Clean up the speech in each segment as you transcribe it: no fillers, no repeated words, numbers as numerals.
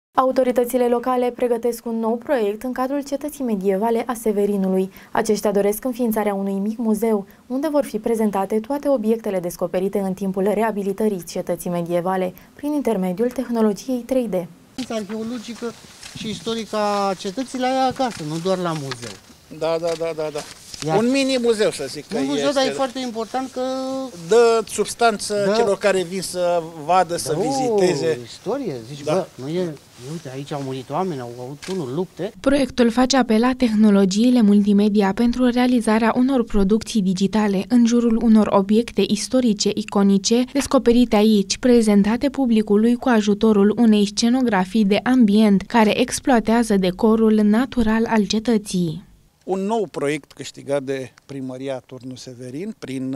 Autoritățile locale pregătesc un nou proiect în cadrul Cetății Medievale a Severinului. Aceștia doresc înființarea unui mic muzeu, unde vor fi prezentate toate obiectele descoperite în timpul reabilitării Cetății Medievale, prin intermediul tehnologiei 3D. Arheologică și istorică a cetății la ea acasă, nu doar la muzeu. Da. Un mini-muzeu, să zic. Un muzeu, dar e foarte important că dă substanță celor care vin să vadă, să viziteze. Istorie, zici, bă, nu e, uite, aici au murit oameni, au avut unul lupte. Proiectul face apel la tehnologiile multimedia pentru realizarea unor producții digitale în jurul unor obiecte istorice iconice descoperite aici, prezentate publicului cu ajutorul unei scenografii de ambient care exploatează decorul natural al cetății. Un nou proiect câștigat de Primăria Turnul Severin prin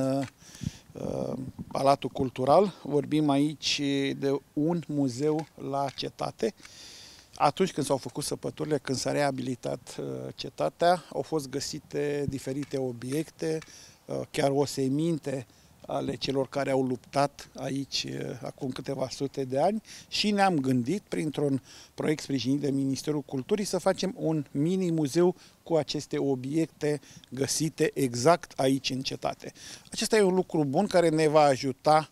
Palatul Cultural. Vorbim aici de un muzeu la cetate. Atunci când s-au făcut săpăturile, când s-a reabilitat cetatea, au fost găsite diferite obiecte, chiar oseminte ale celor care au luptat aici acum câteva sute de ani și ne-am gândit, printr-un proiect sprijinit de Ministerul Culturii, să facem un mini-muzeu cu aceste obiecte găsite exact aici în cetate. Acesta e un lucru bun care ne va ajuta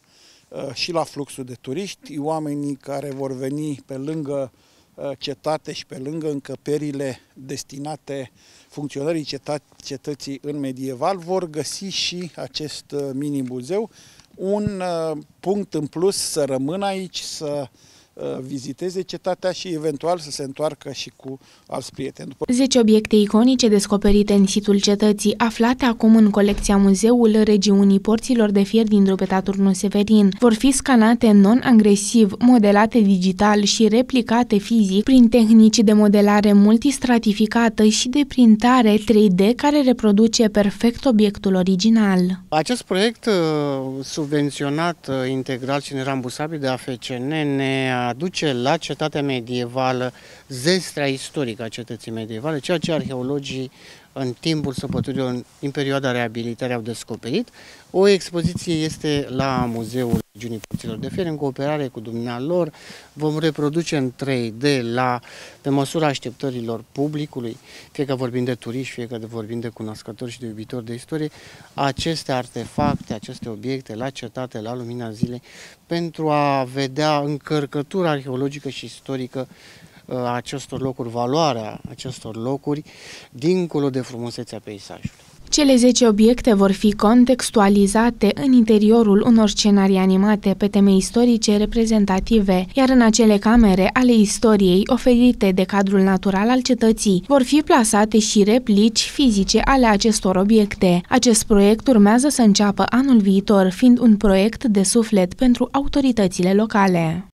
și la fluxul de turiști, oamenii care vor veni pe lângă cetate și pe lângă încăperile destinate funcționării cetății în medieval, vor găsi și acest mini-muzeu, un punct în plus să rămână aici, să viziteze cetatea și eventual să se întoarcă și cu alți prieteni. 10 obiecte iconice descoperite în situl cetății, aflate acum în colecția Muzeul Regiunii Porților de Fier din Drobeta Turnul Severin, vor fi scanate non-agresiv, modelate digital și replicate fizic prin tehnici de modelare multistratificată și de printare 3D care reproduce perfect obiectul original. Acest proiect, subvenționat integral și nerambursabil de AFCN, ne aduce la cetatea medievală zestrea istorică a cetății medievale, ceea ce arheologii în timpul săpăturilor, în perioada reabilitării, au descoperit. O expoziție este la Muzeul Regiunii Porților de Fier, în cooperare cu dumnealor. Vom reproduce în 3D pe măsura așteptărilor publicului, fie că vorbim de turiști, fie că vorbim de cunoscători și de iubitori de istorie, aceste artefacte, aceste obiecte la cetate, la lumina zilei, pentru a vedea încărcătura arheologică și istorică a acestor locuri, valoarea acestor locuri, dincolo de frumusețea peisajului. Cele 10 obiecte vor fi contextualizate în interiorul unor scenarii animate pe teme istorice reprezentative, iar în acele camere ale istoriei oferite de cadrul natural al cetății vor fi plasate și replici fizice ale acestor obiecte. Acest proiect urmează să înceapă anul viitor, fiind un proiect de suflet pentru autoritățile locale.